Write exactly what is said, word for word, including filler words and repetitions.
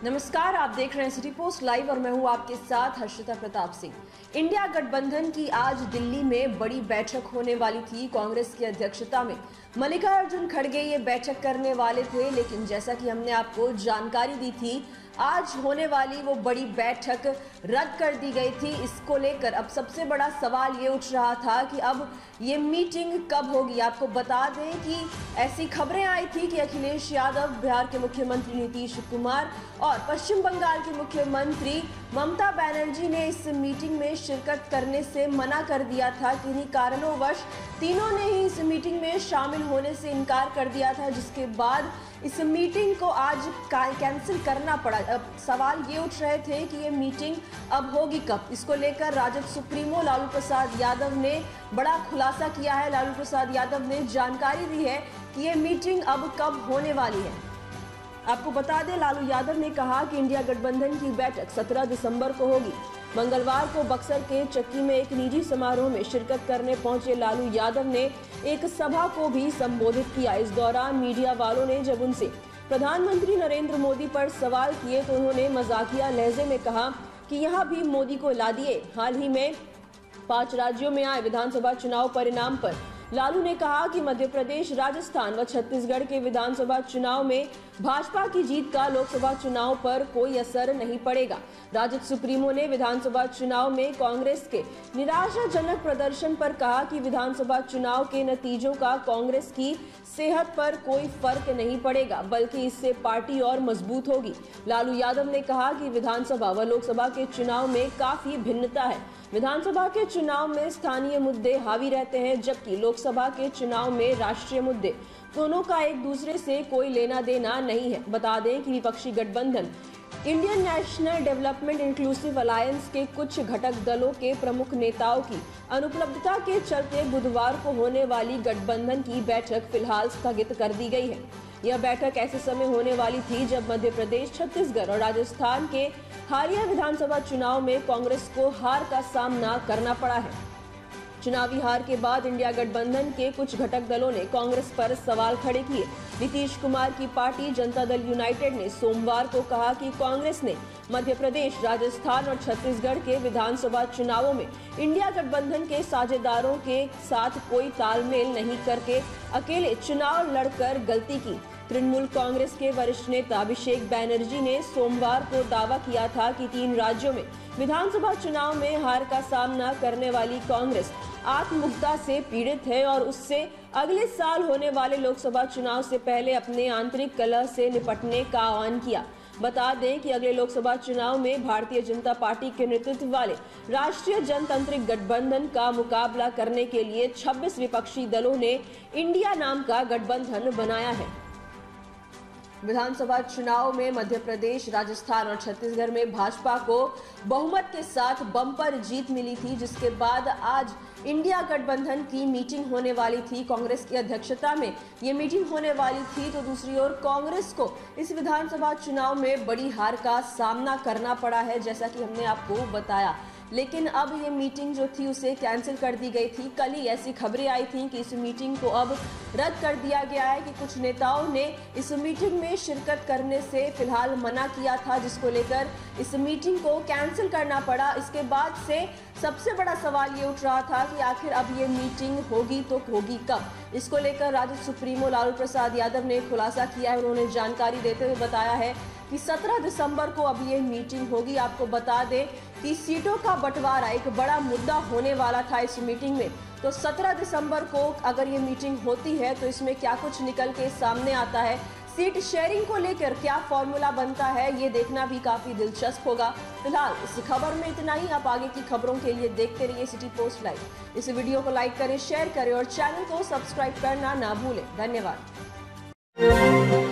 नमस्कार, आप देख रहे हैं सिटी पोस्ट लाइव और मैं हूं आपके साथ हर्षिता प्रताप सिंह। इंडिया गठबंधन की आज दिल्ली में बड़ी बैठक होने वाली थी। कांग्रेस की अध्यक्षता में मल्लिकार्जुन खड़गे ये बैठक करने वाले थे, लेकिन जैसा कि हमने आपको जानकारी दी थी, आज होने वाली वो बड़ी बैठक रद्द कर दी गई थी। इसको लेकर अब सबसे बड़ा सवाल ये उठ रहा था कि अब ये मीटिंग कब होगी। आपको बता दें कि ऐसी खबरें आई थी कि अखिलेश यादव, बिहार के मुख्यमंत्री नीतीश कुमार और पश्चिम बंगाल की मुख्यमंत्री ममता बनर्जी ने इस मीटिंग में शिरकत करने से मना कर दिया था। किन्हीं कारणोंवश तीनों ने ही इस मीटिंग में शामिल होने से इनकार कर दिया था, जिसके बाद इस मीटिंग को आज कैंसिल करना पड़ा। अब सवाल ये उठ रहे थे कि ये मीटिंग अब होगी कब। इसको लेकर राजद सुप्रीमो लालू प्रसाद यादव ने बड़ा खुलासा किया है। लालू प्रसाद यादव ने जानकारी दी है कि ये मीटिंग अब कब होने वाली है। आपको बता दें, लालू यादव ने कहा कि इंडिया गठबंधन की बैठक सत्रह दिसंबर को होगी। मंगलवार को बक्सर के चक्की में एक निजी समारोह में शिरकत करने पहुंचे लालू यादव ने एक सभा को भी संबोधित किया। इस दौरान मीडिया वालों ने जब उनसे प्रधानमंत्री नरेंद्र मोदी पर सवाल किए तो उन्होंने मजाकिया लहजे में कहा कि यहाँ भी मोदी को ला दिए। हाल ही में पांच राज्यों में आए विधानसभा चुनाव परिणाम पर लालू ने कहा कि मध्य प्रदेश, राजस्थान व छत्तीसगढ़ के विधानसभा चुनाव में भाजपा की जीत का लोकसभा चुनाव पर कोई असर नहीं पड़ेगा। राजद सुप्रीमो ने विधानसभा चुनाव में कांग्रेस के निराशाजनक प्रदर्शन पर कहा कि विधानसभा चुनाव के नतीजों का कांग्रेस की सेहत पर कोई फर्क नहीं पड़ेगा, बल्कि इससे पार्टी और मजबूत होगी। लालू यादव ने कहा कि विधानसभा व लोकसभा के चुनाव में काफी भिन्नता है। विधानसभा के चुनाव में स्थानीय मुद्दे हावी रहते हैं, जबकि लोकसभा के चुनाव में राष्ट्रीय मुद्दे। दोनों का एक दूसरे से कोई लेना देना नहीं है। बता दें कि विपक्षी गठबंधन Indian national development inclusive alliance के कुछ घटक दलों के प्रमुख नेताओं की अनुपलब्धता के चलते बुधवार को होने वाली गठबंधन की बैठक फिलहाल स्थगित कर दी गई है। यह बैठक ऐसे समय होने वाली थी जब मध्य प्रदेश, छत्तीसगढ़ और राजस्थान के हालिया विधानसभा चुनाव में कांग्रेस को हार का सामना करना पड़ा है। चुनावी हार के बाद इंडिया गठबंधन के कुछ घटक दलों ने कांग्रेस पर सवाल खड़े किए। नीतीश कुमार की पार्टी जनता दल यूनाइटेड ने सोमवार को कहा कि कांग्रेस ने मध्य प्रदेश, राजस्थान और छत्तीसगढ़ के विधानसभा चुनावों में इंडिया गठबंधन के साझेदारों के साथ कोई तालमेल नहीं करके अकेले चुनाव लड़कर गलती की। तृणमूल कांग्रेस के वरिष्ठ नेता अभिषेक बैनर्जी ने सोमवार को दावा किया था कि तीन राज्यों में विधानसभा चुनाव में हार का सामना करने वाली कांग्रेस आत्ममुग्धता से पीड़ित है और उससे अगले साल होने वाले लोकसभा चुनाव से पहले अपने आंतरिक कलह से निपटने का आह्वान किया। बता दें कि अगले लोकसभा चुनाव में भारतीय जनता पार्टी के नेतृत्व वाले राष्ट्रीय जनतांत्रिक गठबंधन का मुकाबला करने के लिए छब्बीस विपक्षी दलों ने इंडिया नाम का गठबंधन बनाया है। विधानसभा चुनाव में मध्य प्रदेश, राजस्थान और छत्तीसगढ़ में भाजपा को बहुमत के साथ बम्पर जीत मिली थी, जिसके बाद आज इंडिया गठबंधन की मीटिंग होने वाली थी। कांग्रेस की अध्यक्षता में ये मीटिंग होने वाली थी, तो दूसरी ओर कांग्रेस को इस विधानसभा चुनाव में बड़ी हार का सामना करना पड़ा है, जैसा कि हमने आपको बताया। लेकिन अब ये मीटिंग जो थी उसे कैंसिल कर दी गई थी। कल ही ऐसी खबरें आई थी कि इस मीटिंग को अब रद्द कर दिया गया है, कि कुछ नेताओं ने इस मीटिंग में शिरकत करने से फिलहाल मना किया था, जिसको लेकर इस मीटिंग को कैंसिल करना पड़ा। इसके बाद से सबसे बड़ा सवाल ये उठ रहा था कि आखिर अब ये मीटिंग होगी तो होगी कब। इसको लेकर राजद सुप्रीमो लालू प्रसाद यादव ने खुलासा किया है। उन्होंने जानकारी देते हुए बताया है कि सत्रह दिसंबर को अब ये मीटिंग होगी। आपको बता दें कि सीटों का बंटवारा एक बड़ा मुद्दा होने वाला था इस मीटिंग में, तो सत्रह दिसंबर को अगर ये मीटिंग होती है तो इसमें क्या कुछ निकल के सामने आता है, सीट शेयरिंग को लेकर क्या फॉर्मूला बनता है, ये देखना भी काफी दिलचस्प होगा। फिलहाल इस खबर में इतना ही। आप आगे की खबरों के लिए देखते रहिए सिटी पोस्ट लाइव। इस वीडियो को लाइक करें, शेयर करें और चैनल को सब्सक्राइब करना ना भूलें। धन्यवाद।